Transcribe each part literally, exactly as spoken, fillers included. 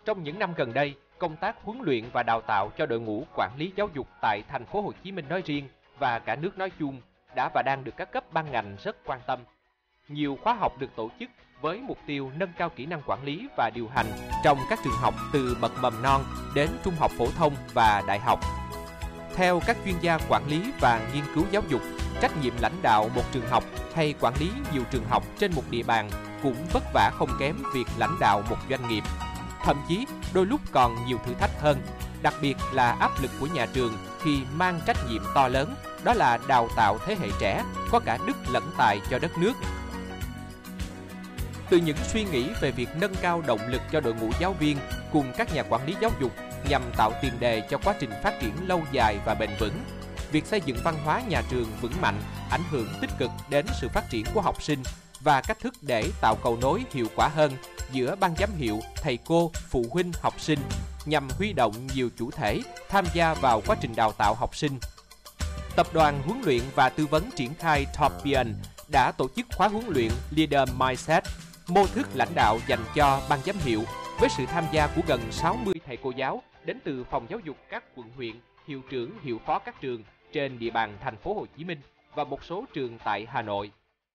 Trong những năm gần đây, công tác huấn luyện và đào tạo cho đội ngũ quản lý giáo dục tại thành phố Hồ Chí Minh nói riêng và cả nước nói chung đã và đang được các cấp ban ngành rất quan tâm. Nhiều khóa học được tổ chức với mục tiêu nâng cao kỹ năng quản lý và điều hành trong các trường học từ bậc mầm non đến trung học phổ thông và đại học. Theo các chuyên gia quản lý và nghiên cứu giáo dục, trách nhiệm lãnh đạo một trường học hay quản lý nhiều trường học trên một địa bàn cũng vất vả không kém việc lãnh đạo một doanh nghiệp. Thậm chí đôi lúc còn nhiều thử thách hơn, đặc biệt là áp lực của nhà trường khi mang trách nhiệm to lớn, đó là đào tạo thế hệ trẻ có cả đức lẫn tài cho đất nước. Từ những suy nghĩ về việc nâng cao động lực cho đội ngũ giáo viên cùng các nhà quản lý giáo dục nhằm tạo tiền đề cho quá trình phát triển lâu dài và bền vững, việc xây dựng văn hóa nhà trường vững mạnh ảnh hưởng tích cực đến sự phát triển của học sinh và cách thức để tạo cầu nối hiệu quả hơn giữa ban giám hiệu, thầy cô, phụ huynh, học sinh nhằm huy động nhiều chủ thể tham gia vào quá trình đào tạo học sinh. Tập đoàn huấn luyện và tư vấn triển khai Topian đã tổ chức khóa huấn luyện Leader Mindset, mô thức lãnh đạo dành cho ban giám hiệu với sự tham gia của gần sáu mươi thầy cô giáo đến từ phòng giáo dục các quận huyện, hiệu trưởng, hiệu phó các trường trên địa bàn thành phố Hồ Chí Minh và một số trường tại Hà Nội.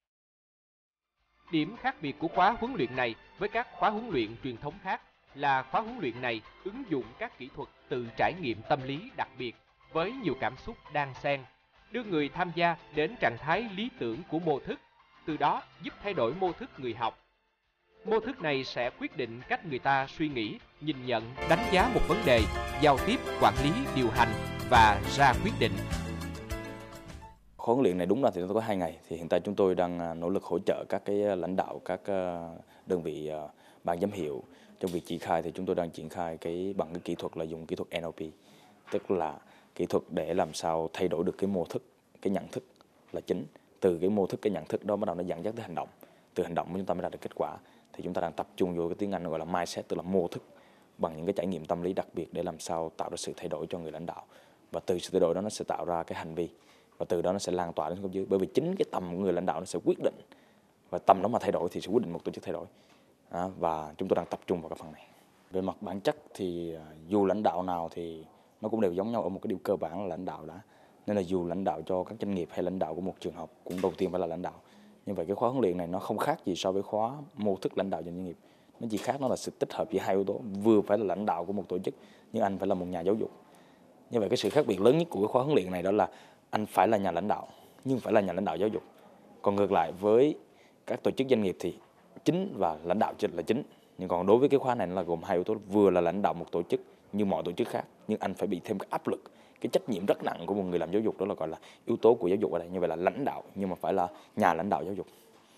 Điểm khác biệt của khóa huấn luyện này với các khóa huấn luyện truyền thống khác là khóa huấn luyện này ứng dụng các kỹ thuật từ trải nghiệm tâm lý đặc biệt với nhiều cảm xúc đan xen, đưa người tham gia đến trạng thái lý tưởng của mô thức, từ đó giúp thay đổi mô thức người học. Mô thức này sẽ quyết định cách người ta suy nghĩ, nhìn nhận, đánh giá một vấn đề, giao tiếp, quản lý, điều hành và ra quyết định. Khóa huấn luyện này đúng là thì nó có hai ngày. Thì hiện tại chúng tôi đang nỗ lực hỗ trợ các cái lãnh đạo, các đơn vị ban giám hiệu trong việc triển khai. Thì chúng tôi đang triển khai cái bằng cái kỹ thuật là dùng kỹ thuật en lờ pê, tức là kỹ thuật để làm sao thay đổi được cái mô thức, cái nhận thức là chính. Từ cái mô thức, cái nhận thức đó bắt đầu nó dẫn dắt tới hành động. Từ hành động chúng ta mới đạt được kết quả. Thì chúng ta đang tập trung vô cái tiếng Anh gọi là mindset, tức là mô thức, bằng những cái trải nghiệm tâm lý đặc biệt để làm sao tạo ra sự thay đổi cho người lãnh đạo. Và từ sự thay đổi đó nó sẽ tạo ra cái hành vi. Và từ đó nó sẽ lan tỏa đến cấp dưới. Bởi vì chính cái tầm của người lãnh đạo nó sẽ quyết định. Và tầm đó mà thay đổi thì sẽ quyết định một tổ chức thay đổi. À, và chúng tôi đang tập trung vào cái phần này. Về mặt bản chất thì dù lãnh đạo nào thì nó cũng đều giống nhau ở một cái điều cơ bản là lãnh đạo đã. Nên là dù lãnh đạo cho các doanh nghiệp hay lãnh đạo của một trường học cũng đầu tiên phải là lãnh đạo. Như vậy cái khóa huấn luyện này nó không khác gì so với khóa mô thức lãnh đạo cho doanh nghiệp. Nó chỉ khác nó là sự tích hợp giữa hai yếu tố. Vừa phải là lãnh đạo của một tổ chức nhưng anh phải là một nhà giáo dục. Như vậy cái sự khác biệt lớn nhất của cái khóa huấn luyện này đó là anh phải là nhà lãnh đạo nhưng phải là nhà lãnh đạo giáo dục. Còn ngược lại với các tổ chức doanh nghiệp thì chính và lãnh đạo là chính. Nhưng còn đối với cái khóa này nó là gồm hai yếu tố, vừa là lãnh đạo một tổ chức như mọi tổ chức khác nhưng anh phải bị thêm cái áp lực, cái trách nhiệm rất nặng của một người làm giáo dục, đó là gọi là yếu tố của giáo dục ở đây. Như vậy là lãnh đạo nhưng mà phải là nhà lãnh đạo giáo dục.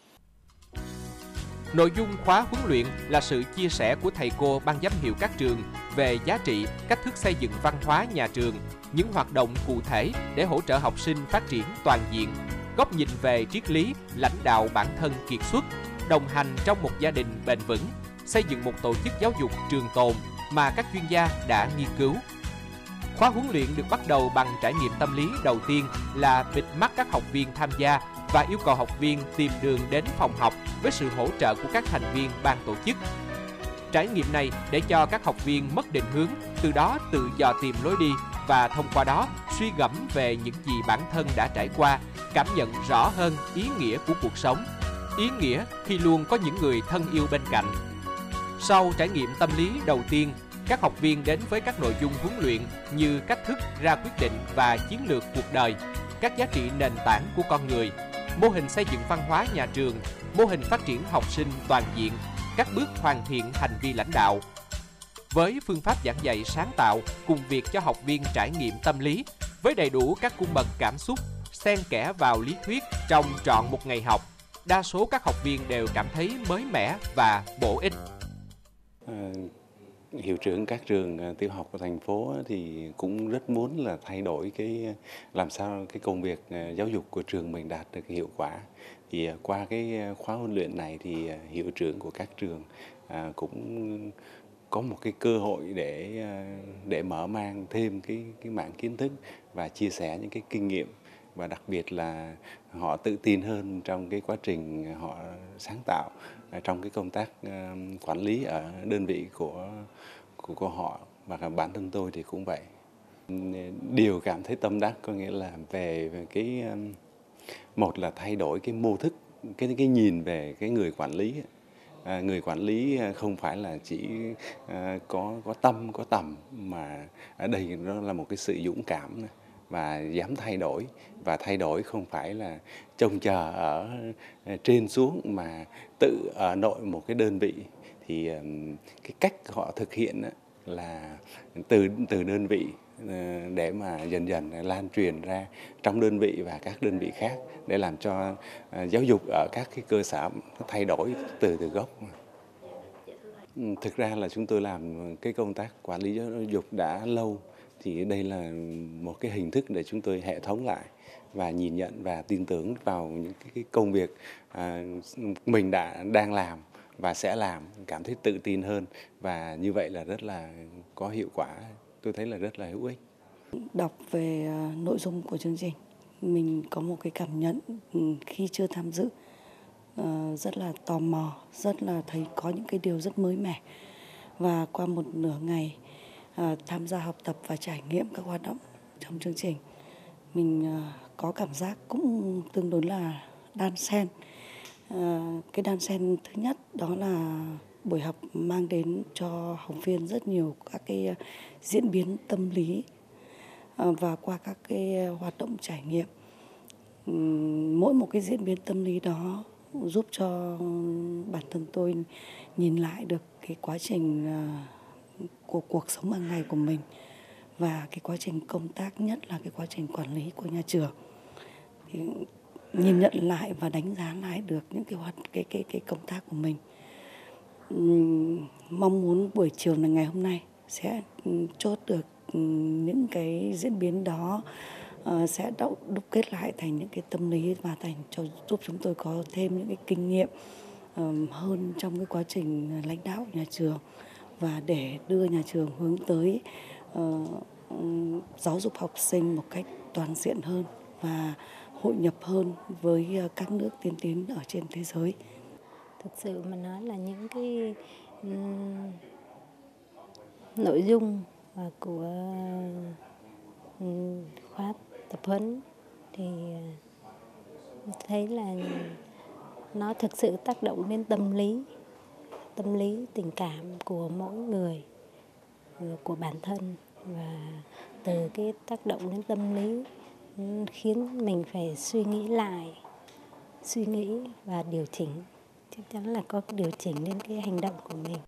Nội dung khóa huấn luyện là sự chia sẻ của thầy cô ban giám hiệu các trường về giá trị, cách thức xây dựng văn hóa nhà trường, những hoạt động cụ thể để hỗ trợ học sinh phát triển toàn diện, góc nhìn về triết lý, lãnh đạo bản thân kiệt xuất, đồng hành trong một gia đình bền vững, xây dựng một tổ chức giáo dục trường tồn mà các chuyên gia đã nghiên cứu. Khóa huấn luyện được bắt đầu bằng trải nghiệm tâm lý đầu tiên là bịt mắt các học viên tham gia và yêu cầu học viên tìm đường đến phòng học với sự hỗ trợ của các thành viên ban tổ chức. Trải nghiệm này để cho các học viên mất định hướng, từ đó tự dò tìm lối đi và thông qua đó suy gẫm về những gì bản thân đã trải qua, cảm nhận rõ hơn ý nghĩa của cuộc sống, ý nghĩa khi luôn có những người thân yêu bên cạnh. Sau trải nghiệm tâm lý đầu tiên, các học viên đến với các nội dung huấn luyện như cách thức ra quyết định và chiến lược cuộc đời, các giá trị nền tảng của con người, mô hình xây dựng văn hóa nhà trường, mô hình phát triển học sinh toàn diện, các bước hoàn thiện hành vi lãnh đạo. Với phương pháp giảng dạy sáng tạo cùng việc cho học viên trải nghiệm tâm lý với đầy đủ các cung bậc cảm xúc, xen kẽ vào lý thuyết trong trọn một ngày học, đa số các học viên đều cảm thấy mới mẻ và bổ ích. À, hiệu trưởng các trường tiểu học của thành phố thì cũng rất muốn là thay đổi cái làm sao cái công việc giáo dục của trường mình đạt được hiệu quả. Thì qua cái khóa huấn luyện này thì hiệu trưởng của các trường à, cũng có một cái cơ hội để để mở mang thêm cái cái mảng kiến thức và chia sẻ những cái kinh nghiệm, và đặc biệt là họ tự tin hơn trong cái quá trình họ sáng tạo trong cái công tác quản lý ở đơn vị của của, của họ và cả bản thân tôi thì cũng vậy. Điều cảm thấy tâm đắc có nghĩa là về, về cái một là thay đổi cái mô thức, cái cái nhìn về cái người quản lý. À, người quản lý không phải là chỉ à, có có tâm có tầm, mà ở đây nó là một cái sự dũng cảm và dám thay đổi, và thay đổi không phải là trông chờ ở trên xuống mà tự ở nội một cái đơn vị. Thì cái cách họ thực hiện là từ từ đơn vị để mà dần dần lan truyền ra trong đơn vị và các đơn vị khác, để làm cho giáo dục ở các cái cơ sở nó thay đổi từ từ gốc. Thực ra là chúng tôi làm cái công tác quản lý giáo dục đã lâu, thì đây là một cái hình thức để chúng tôi hệ thống lại và nhìn nhận và tin tưởng vào những cái công việc à, mình đã đang làm và sẽ làm, cảm thấy tự tin hơn, và như vậy là rất là có hiệu quả, tôi thấy là rất là hữu ích. Đọc về nội dung của chương trình, mình có một cái cảm nhận khi chưa tham dự rất là tò mò, rất là thấy có những cái điều rất mới mẻ. Và qua một nửa ngày tham gia học tập và trải nghiệm các hoạt động trong chương trình, mình có cảm giác cũng tương đối là đan xen. Cái đan xen thứ nhất đó là buổi học mang đến cho học viên rất nhiều các cái diễn biến tâm lý, và qua các cái hoạt động trải nghiệm, mỗi một cái diễn biến tâm lý đó giúp cho bản thân tôi nhìn lại được cái quá trình của cuộc sống hàng ngày của mình, và cái quá trình công tác, nhất là cái quá trình quản lý của nhà trường. Thì nhìn nhận lại và đánh giá lại được những cái hoạt cái cái cái công tác của mình. Uhm, mong muốn buổi chiều này ngày hôm nay sẽ chốt được những cái diễn biến đó, uh, sẽ đúc, đúc kết lại thành những cái tâm lý và thành cho giúp chúng tôi có thêm những cái kinh nghiệm uh, hơn trong cái quá trình lãnh đạo nhà trường, và để đưa nhà trường hướng tới uh, um, giáo dục học sinh một cách toàn diện hơn và hội nhập hơn với các nước tiên tiến ở trên thế giới. Thực sự mà nói là những cái um, nội dung của um, khóa tập huấn thì thấy là nó thực sự tác động đến tâm lý, tâm lý tình cảm của mỗi người, của bản thân, và từ cái tác động đến tâm lý khiến mình phải suy nghĩ lại, suy nghĩ và điều chỉnh. Chắc chắn là có điều chỉnh đến cái hành động của mình.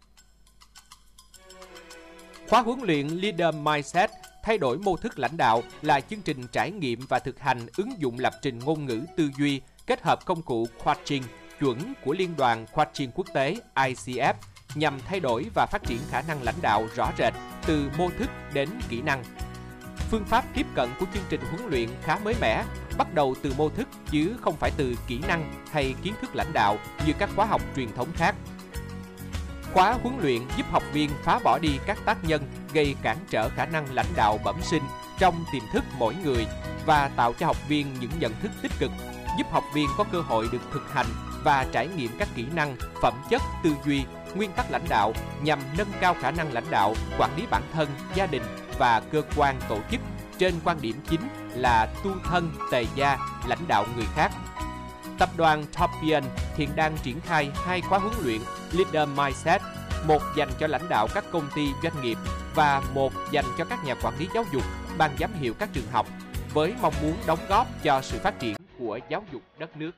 Khóa huấn luyện Leader Mindset thay đổi mô thức lãnh đạo là chương trình trải nghiệm và thực hành ứng dụng lập trình ngôn ngữ tư duy kết hợp công cụ coaching chuẩn của Liên đoàn Coaching Quốc tế I C F nhằm thay đổi và phát triển khả năng lãnh đạo rõ rệt từ mô thức đến kỹ năng. Phương pháp tiếp cận của chương trình huấn luyện khá mới mẻ, bắt đầu từ mô thức chứ không phải từ kỹ năng hay kiến thức lãnh đạo như các khóa học truyền thống khác. Khóa huấn luyện giúp học viên phá bỏ đi các tác nhân gây cản trở khả năng lãnh đạo bẩm sinh trong tiềm thức mỗi người và tạo cho học viên những nhận thức tích cực, giúp học viên có cơ hội được thực hành và trải nghiệm các kỹ năng, phẩm chất, tư duy, nguyên tắc lãnh đạo nhằm nâng cao khả năng lãnh đạo, quản lý bản thân, gia đình và cơ quan tổ chức trên quan điểm chính là tu thân, tề gia, lãnh đạo người khác. Tập đoàn Topian hiện đang triển khai hai khóa huấn luyện Leader Mindset, một dành cho lãnh đạo các công ty doanh nghiệp và một dành cho các nhà quản lý giáo dục, ban giám hiệu các trường học, với mong muốn đóng góp cho sự phát triển của giáo dục đất nước.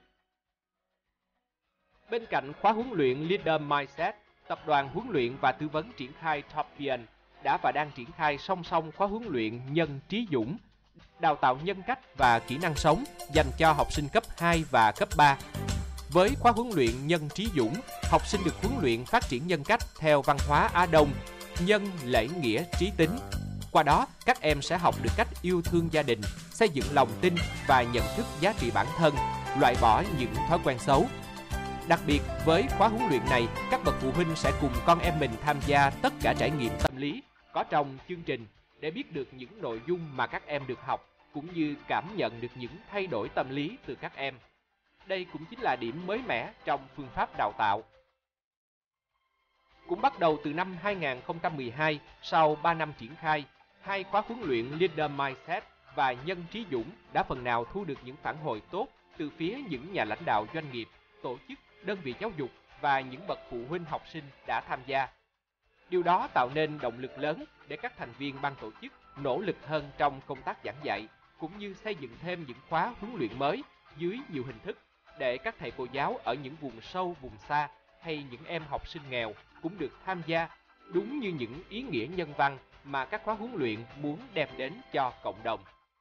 Bên cạnh khóa huấn luyện Leader Mindset, Tập đoàn huấn luyện và tư vấn triển khai Topian đã và đang triển khai song song khóa huấn luyện Nhân Trí Dũng, đào tạo nhân cách và kỹ năng sống dành cho học sinh cấp hai và cấp ba. Với khóa huấn luyện Nhân Trí Dũng, học sinh được huấn luyện phát triển nhân cách theo văn hóa Á Đông, nhân, lễ, nghĩa, trí tính. Qua đó, các em sẽ học được cách yêu thương gia đình, xây dựng lòng tin và nhận thức giá trị bản thân, loại bỏ những thói quen xấu. Đặc biệt, với khóa huấn luyện này, các bậc phụ huynh sẽ cùng con em mình tham gia tất cả trải nghiệm tâm lý có trong chương trình để biết được những nội dung mà các em được học, cũng như cảm nhận được những thay đổi tâm lý từ các em. Đây cũng chính là điểm mới mẻ trong phương pháp đào tạo. Cũng bắt đầu từ năm hai nghìn không trăm mười hai, sau ba năm triển khai, hai khóa huấn luyện Leader Mindset và Nhân trí dũng đã phần nào thu được những phản hồi tốt từ phía những nhà lãnh đạo doanh nghiệp, tổ chức, đơn vị giáo dục và những bậc phụ huynh học sinh đã tham gia. Điều đó tạo nên động lực lớn để các thành viên ban tổ chức nỗ lực hơn trong công tác giảng dạy, cũng như xây dựng thêm những khóa huấn luyện mới dưới nhiều hình thức để các thầy cô giáo ở những vùng sâu, vùng xa hay những em học sinh nghèo cũng được tham gia, đúng như những ý nghĩa nhân văn mà các khóa huấn luyện muốn đem đến cho cộng đồng.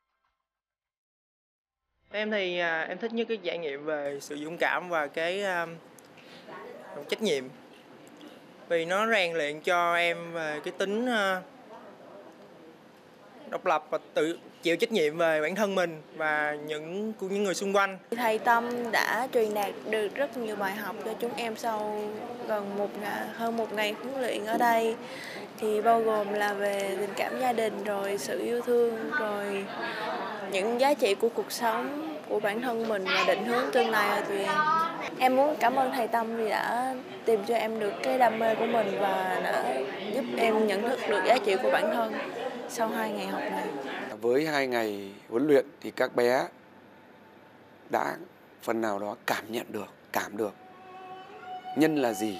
Em thì em thích nhất cái trải nghiệm về sự dũng cảm và cái um, trách nhiệm, vì nó rèn luyện cho em về cái tính uh, độc lập và tự chịu trách nhiệm về bản thân mình và những của những người xung quanh. Thầy Tâm đã truyền đạt được rất nhiều bài học cho chúng em sau gần một ngày, hơn một ngày huấn luyện ở đây, thì bao gồm là về tình cảm gia đình, rồi sự yêu thương, rồi những giá trị của cuộc sống, của bản thân mình và định hướng tương lai ở tụi em. Em muốn cảm ơn thầy Tâm vì đã tìm cho em được cái đam mê của mình và đã giúp em nhận thức được giá trị của bản thân sau hai ngày học này. Với hai ngày huấn luyện thì các bé đã phần nào đó cảm nhận được, cảm được nhân là gì,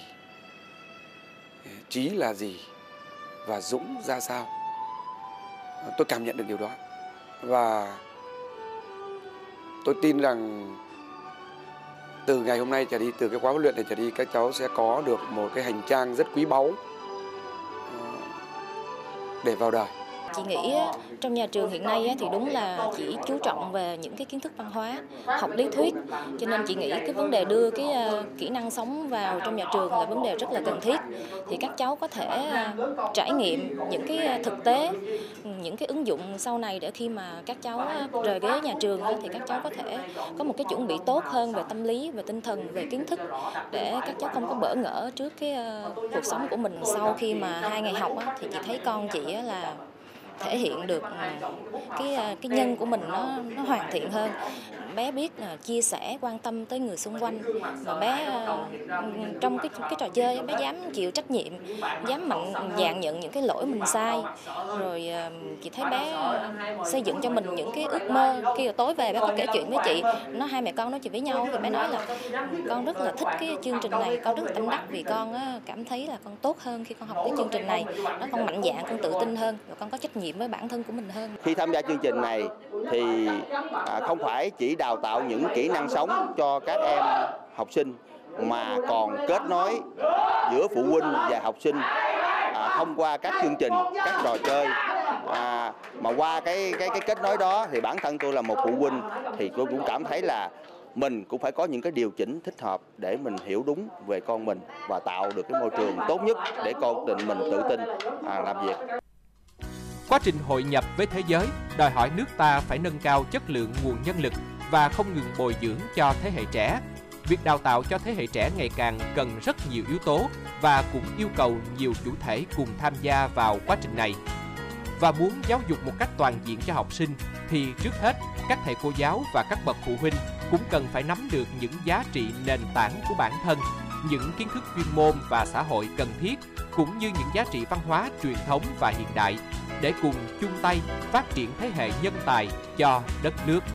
trí là gì và dũng ra sao. Tôi cảm nhận được điều đó. Và tôi tin rằng từ ngày hôm nay trở đi, từ cái khóa huấn luyện này trở đi, các cháu sẽ có được một cái hành trang rất quý báu để vào đời. Chị nghĩ trong nhà trường hiện nay thì đúng là chỉ chú trọng về những cái kiến thức văn hóa, học lý thuyết, cho nên chị nghĩ cái vấn đề đưa cái kỹ năng sống vào trong nhà trường là vấn đề rất là cần thiết. Thì các cháu có thể trải nghiệm những cái thực tế, những cái ứng dụng sau này để khi mà các cháu rời ghế nhà trường thì các cháu có thể có một cái chuẩn bị tốt hơn về tâm lý, về tinh thần, về kiến thức, để các cháu không có bỡ ngỡ trước cái cuộc sống của mình sau khi mà hai ngày học. Thì chị thấy con chị là thể hiện được cái cái nhân của mình nó nó hoàn thiện hơn. Bé biết là chia sẻ, quan tâm tới người xung quanh, và bé trong cái cái trò chơi bé dám chịu trách nhiệm, dám mạnh dạn nhận những cái lỗi mình sai. Rồi chị thấy bé xây dựng cho mình những cái ước mơ. Khi tối về bé có kể chuyện với chị, nó hai mẹ con nói chuyện với nhau thì bé nói là con rất là thích cái chương trình này, con rất là tâm đắc vì con cảm thấy là con tốt hơn khi con học cái chương trình này. Nó con mạnh dạn, con tự tin hơn và con có trách nhiệm với bản thân của mình hơn. Khi tham gia chương trình này thì à, không phải chỉ đào tạo những kỹ năng sống cho các em học sinh, mà còn kết nối giữa phụ huynh và học sinh à, thông qua các chương trình, các trò chơi. À, mà qua cái, cái cái kết nối đó thì bản thân tôi là một phụ huynh thì tôi cũng cảm thấy là mình cũng phải có những cái điều chỉnh thích hợp để mình hiểu đúng về con mình và tạo được cái môi trường tốt nhất để con tình mình tự tin à, làm việc. Quá trình hội nhập với thế giới đòi hỏi nước ta phải nâng cao chất lượng nguồn nhân lực và không ngừng bồi dưỡng cho thế hệ trẻ. Việc đào tạo cho thế hệ trẻ ngày càng cần rất nhiều yếu tố và cũng yêu cầu nhiều chủ thể cùng tham gia vào quá trình này. Và muốn giáo dục một cách toàn diện cho học sinh thì trước hết các thầy cô giáo và các bậc phụ huynh cũng cần phải nắm được những giá trị nền tảng của bản thân, những kiến thức chuyên môn và xã hội cần thiết, cũng như những giá trị văn hóa truyền thống và hiện đại để cùng chung tay phát triển thế hệ nhân tài cho đất nước.